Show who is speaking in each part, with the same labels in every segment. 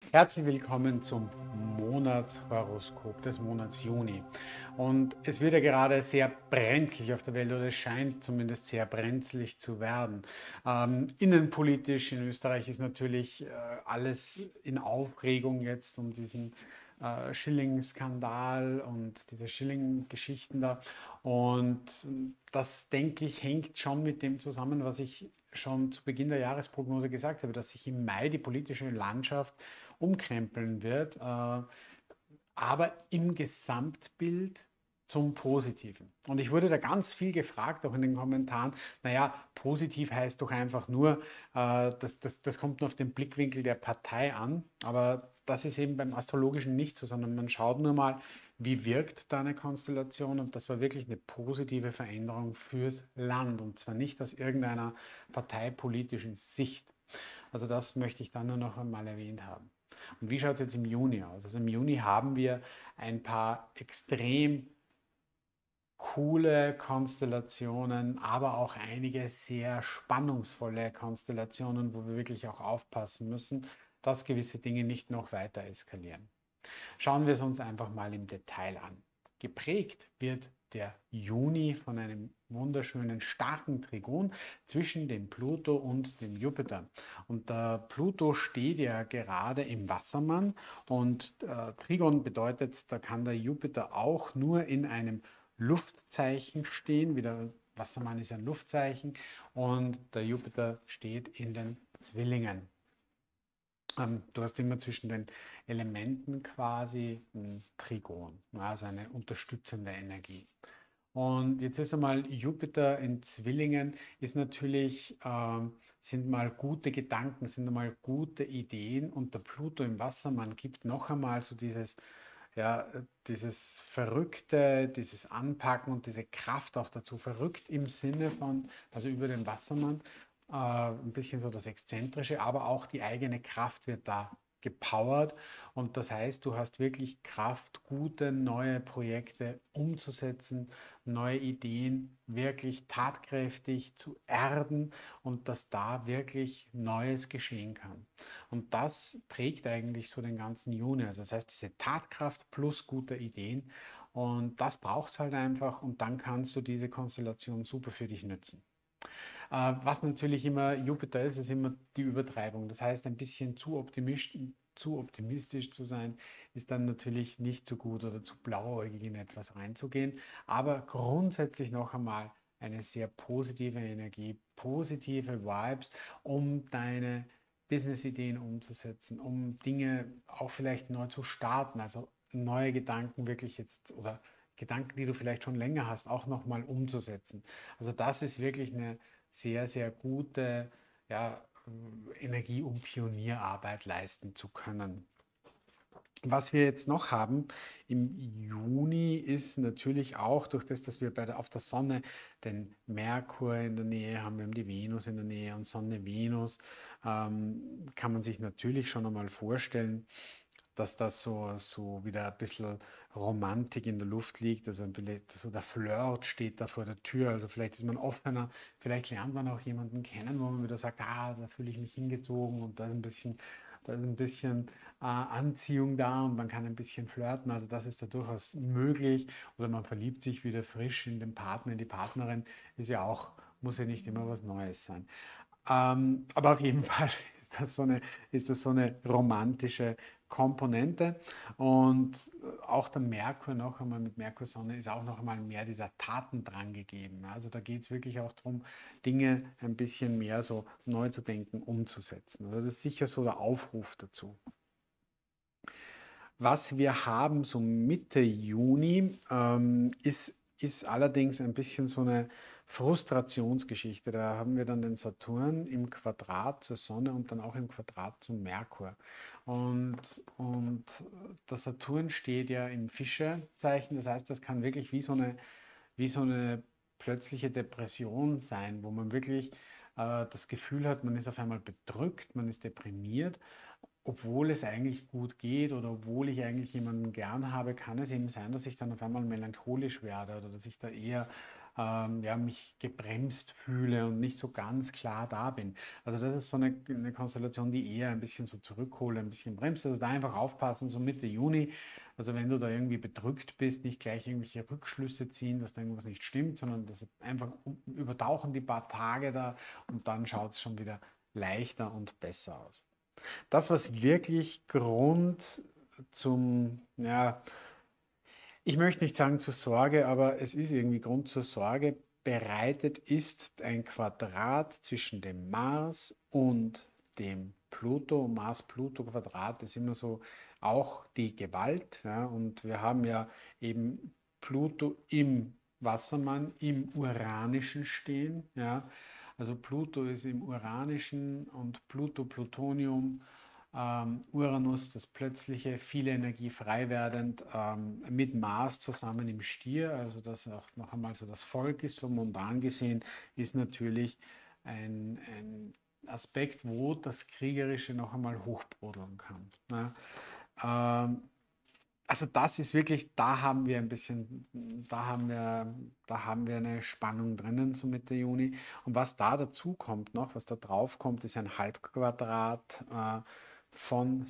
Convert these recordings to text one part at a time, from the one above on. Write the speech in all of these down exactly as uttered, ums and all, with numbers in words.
Speaker 1: Herzlich willkommen zum Monatshoroskop des Monats Juni. Und es wird ja gerade sehr brenzlig auf der Welt, oder es scheint zumindest sehr brenzlig zu werden. Ähm, innenpolitisch in Österreich ist natürlich äh, alles in Aufregung jetzt um diesen äh, Schilling-Skandal und diese Schilling-Geschichten da. Und das, denke ich, hängt schon mit dem zusammen, was ich schon zu Beginn der Jahresprognose gesagt habe, dass sich im Mai die politische Landschaft umkrempeln wird, äh, aber im Gesamtbild zum Positiven. Und ich wurde da ganz viel gefragt, auch in den Kommentaren, naja, positiv heißt doch einfach nur, äh, das, das, das kommt nur auf den Blickwinkel der Partei an, aber das ist eben beim Astrologischen nicht so, sondern man schaut nur mal, wie wirkt da eine Konstellation, und das war wirklich eine positive Veränderung fürs Land, und zwar nicht aus irgendeiner parteipolitischen Sicht. Also das möchte ich dann nur noch einmal erwähnt haben. Und wie schaut es jetzt im Juni aus? Also im Juni haben wir ein paar extrem coole Konstellationen, aber auch einige sehr spannungsvolle Konstellationen, wo wir wirklich auch aufpassen müssen, dass gewisse Dinge nicht noch weiter eskalieren. Schauen wir es uns einfach mal im Detail an. Geprägt wird der Juni von einem wunderschönen starken Trigon zwischen dem Pluto und dem Jupiter. Und der Pluto steht ja gerade im Wassermann, und äh, Trigon bedeutet, da kann der Jupiter auch nur in einem Luftzeichen stehen. Wie der Wassermann ist ein Luftzeichen, und der Jupiter steht in den Zwillingen. Ähm, du hast immer zwischen den Elementen quasi ein Trigon, also eine unterstützende Energie. Und jetzt ist einmal Jupiter in Zwillingen, ist natürlich, ähm, sind mal gute Gedanken, sind mal gute Ideen, und der Pluto im Wassermann gibt noch einmal so dieses, ja, dieses Verrückte, dieses Anpacken und diese Kraft auch dazu. Verrückt im Sinne von, also über den Wassermann, äh, ein bisschen so das Exzentrische, aber auch die eigene Kraft wird da gepowert, und das heißt, du hast wirklich Kraft, gute neue Projekte umzusetzen, neue Ideen wirklich tatkräftig zu erden, und dass da wirklich Neues geschehen kann. Und das prägt eigentlich so den ganzen Juni. Also das heißt, diese Tatkraft plus gute Ideen, und das braucht es halt einfach, und dann kannst du diese Konstellation super für dich nutzen. Äh, was natürlich immer Jupiter ist, ist immer die Übertreibung. Das heißt, ein bisschen zu optimistisch, zu optimistisch zu sein, ist dann natürlich nicht so gut, oder zu blauäugig in etwas reinzugehen. Aber grundsätzlich noch einmal eine sehr positive Energie, positive Vibes, um deine Business-Ideen umzusetzen, um Dinge auch vielleicht neu zu starten, also neue Gedanken wirklich jetzt, oder Gedanken, die du vielleicht schon länger hast, auch nochmal umzusetzen. Also das ist wirklich eine sehr, sehr gute, ja, Energie, um Pionierarbeit leisten zu können. Was wir jetzt noch haben im Juni ist natürlich auch durch das, dass wir bei der, auf der Sonne den Merkur in der Nähe haben, wir haben die Venus in der Nähe, und Sonne, Venus, ähm, kann man sich natürlich schon einmal vorstellen, dass das so, so wieder ein bisschen Romantik in der Luft liegt. Also ein bisschen, so der Flirt steht da vor der Tür. Also vielleicht ist man offener, vielleicht lernt man auch jemanden kennen, wo man wieder sagt, ah, da fühle ich mich hingezogen, und da ist ein bisschen, da ist ein bisschen äh, Anziehung da, und man kann ein bisschen flirten. Also das ist da durchaus möglich. Oder man verliebt sich wieder frisch in den Partner, in die Partnerin. Ist ja auch, muss ja nicht immer was Neues sein. Ähm, aber auf jeden Fall ist das so eine, ist das so eine romantische Komponente. Und auch der Merkur noch einmal mit Merkursonne ist auch noch einmal mehr dieser Tatendrang gegeben. Also da geht es wirklich auch darum, Dinge ein bisschen mehr so neu zu denken, umzusetzen. Also das ist sicher so der Aufruf dazu. Was wir haben so Mitte Juni, ähm, ist, ist allerdings ein bisschen so eine Frustrationsgeschichte. Da haben wir dann den Saturn im Quadrat zur Sonne und dann auch im Quadrat zum Merkur. Und, und der Saturn steht ja im Fischezeichen, das heißt, das kann wirklich wie so eine, wie so eine plötzliche Depression sein, wo man wirklich äh, das Gefühl hat, man ist auf einmal bedrückt, man ist deprimiert, obwohl es eigentlich gut geht, oder obwohl ich eigentlich jemanden gern habe, kann es eben sein, dass ich dann auf einmal melancholisch werde, oder dass ich da eher ähm, ja, mich gebremst fühle und nicht so ganz klar da bin. Also das ist so eine, eine Konstellation, die eher ein bisschen so zurückhole, ein bisschen bremst. Also da einfach aufpassen, so Mitte Juni. Also wenn du da irgendwie bedrückt bist, nicht gleich irgendwelche Rückschlüsse ziehen, dass da irgendwas nicht stimmt, sondern das einfach übertauchen die paar Tage da und dann schaut es schon wieder leichter und besser aus. Das, was wirklich Grund zum, ja, ich möchte nicht sagen zur Sorge, aber es ist irgendwie Grund zur Sorge bereitet, ist ein Quadrat zwischen dem Mars und dem Pluto. Mars-Pluto-Quadrat ist immer so auch die Gewalt. Ja, und wir haben ja eben Pluto im Wassermann, im Uranischen stehen. Ja. Also Pluto ist im Uranischen und Pluto, Plutonium, ähm, Uranus, das plötzliche, viele Energie frei werdend, ähm, mit Mars zusammen im Stier, also das auch noch einmal so das Volk ist, so mundan gesehen, ist natürlich ein, ein Aspekt, wo das Kriegerische noch einmal hochbrodeln kann. Ne? Ähm, also das ist wirklich, da haben wir ein bisschen, da haben wir, da haben wir eine Spannung drinnen, so Mitte Juni. Und was da dazu kommt noch, was da drauf kommt, ist ein Halbquadrat äh, von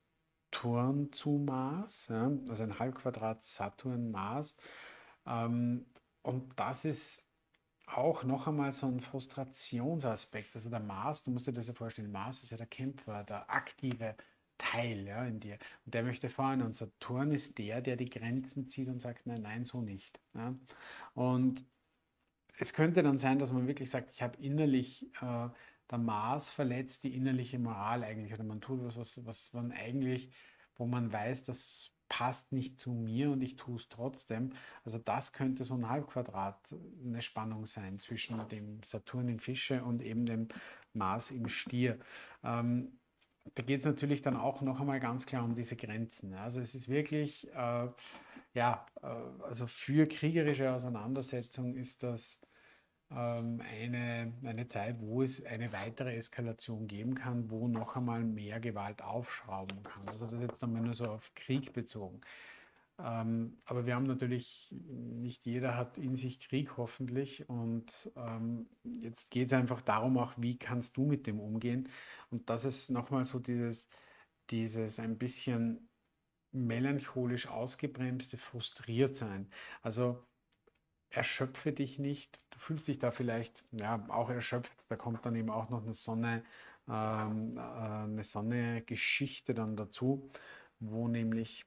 Speaker 1: Saturn zu Mars, ja? Also ein Halbquadrat Saturn-Mars. Ähm, und das ist auch noch einmal so ein Frustrationsaspekt. Also der Mars, du musst dir das ja vorstellen, Mars ist ja der Kämpfer, der aktive Teil, ja, in dir. Und der möchte fahren. Und Saturn ist der, der die Grenzen zieht und sagt, nein, nein, so nicht. Ja. Und es könnte dann sein, dass man wirklich sagt, ich habe innerlich, äh, der Mars verletzt die innerliche Moral eigentlich. Oder man tut was, was, was man eigentlich, wo man weiß, das passt nicht zu mir und ich tue es trotzdem. Also das könnte so ein Halbquadrat eine Spannung sein zwischen dem Saturn im Fische und eben dem Mars im Stier. Ähm, Da geht es natürlich dann auch noch einmal ganz klar um diese Grenzen. Ja. Also es ist wirklich, äh, ja, äh, also für kriegerische Auseinandersetzung ist das ähm, eine, eine Zeit, wo es eine weitere Eskalation geben kann, wo noch einmal mehr Gewalt aufschrauben kann. Also das jetzt einmal nur so auf Krieg bezogen. Ähm, aber wir haben natürlich, nicht jeder hat in sich Krieg hoffentlich. Und ähm, jetzt geht es einfach darum, auch wie kannst du mit dem umgehen. Und das ist nochmal so dieses, dieses ein bisschen melancholisch ausgebremste, frustriert sein. Also erschöpfe dich nicht. Du fühlst dich da vielleicht ja, auch erschöpft. Da kommt dann eben auch noch eine Sonne, ähm, äh, eine Sonne-Geschichte dann dazu, wo nämlich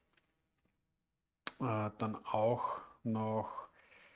Speaker 1: äh, dann auch noch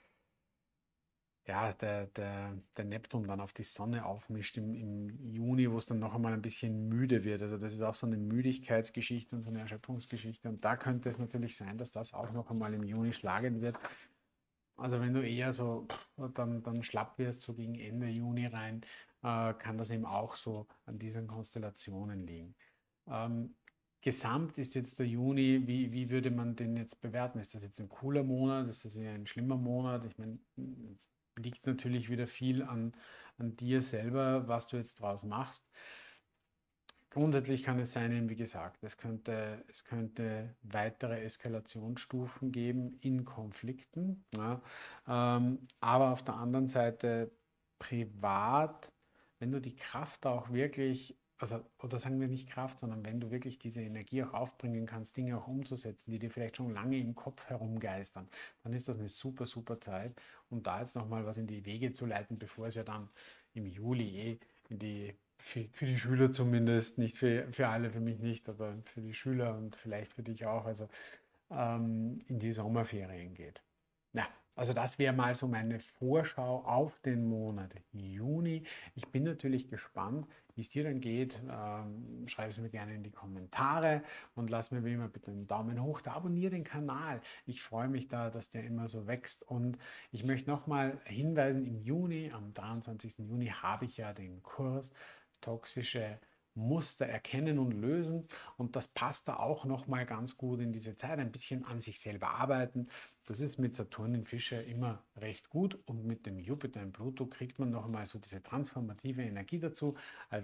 Speaker 1: ja, der, der, der Neptun dann auf die Sonne aufmischt im, im Juni, wo es dann noch einmal ein bisschen müde wird. Also das ist auch so eine Müdigkeitsgeschichte und so eine Erschöpfungsgeschichte. Und da könnte es natürlich sein, dass das auch noch einmal im Juni schlagen wird. Also wenn du eher so dann, dann schlapp wirst, so gegen Ende Juni rein, äh, kann das eben auch so an diesen Konstellationen liegen. Ähm, Gesamt ist jetzt der Juni, wie, wie würde man den jetzt bewerten? Ist das jetzt ein cooler Monat? Ist das eher ein schlimmer Monat? Ich meine, liegt natürlich wieder viel an, an dir selber, was du jetzt draus machst. Grundsätzlich kann es sein, wie gesagt, es könnte, es könnte weitere Eskalationsstufen geben in Konflikten. Ja. Ähm, aber auf der anderen Seite privat, wenn du die Kraft auch wirklich, also, oder sagen wir nicht Kraft, sondern wenn du wirklich diese Energie auch aufbringen kannst, Dinge auch umzusetzen, die dir vielleicht schon lange im Kopf herumgeistern, dann ist das eine super, super Zeit, um da jetzt nochmal was in die Wege zu leiten, bevor es ja dann im Juli eh in die für, für die Schüler zumindest, nicht für, für alle, für mich nicht, aber für die Schüler und vielleicht für dich auch, also ähm, in die Sommerferien geht. Ja, also das wäre mal so meine Vorschau auf den Monat Juni. Ich bin natürlich gespannt, wie es dir dann geht. Ähm, schreib es mir gerne in die Kommentare und lass mir wie immer bitte einen Daumen hoch da. Abonniere den Kanal. Ich freue mich da, dass der immer so wächst. Und ich möchte nochmal hinweisen, im Juni, am dreiundzwanzigsten Juni, habe ich ja den Kurs toxische Muster erkennen und lösen. Und das passt da auch nochmal ganz gut in diese Zeit. Ein bisschen an sich selber arbeiten. Das ist mit Saturn in Fische immer recht gut. Und mit dem Jupiter in Pluto kriegt man nochmal so diese transformative Energie dazu. Also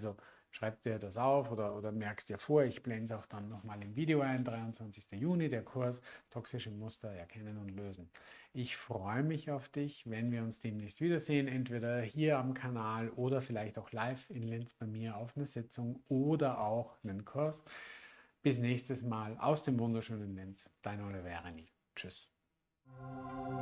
Speaker 1: schreib dir das auf oder, oder merkst dir vor. Ich blende es auch dann nochmal im Video ein, dreiundzwanzigster Juni, der Kurs Toxische Muster erkennen und lösen. Ich freue mich auf dich, wenn wir uns demnächst wiedersehen, entweder hier am Kanal oder vielleicht auch live in Linz bei mir auf einer Sitzung oder auch einen Kurs. Bis nächstes Mal aus dem wunderschönen Linz. Dein Oliver Reni. Tschüss.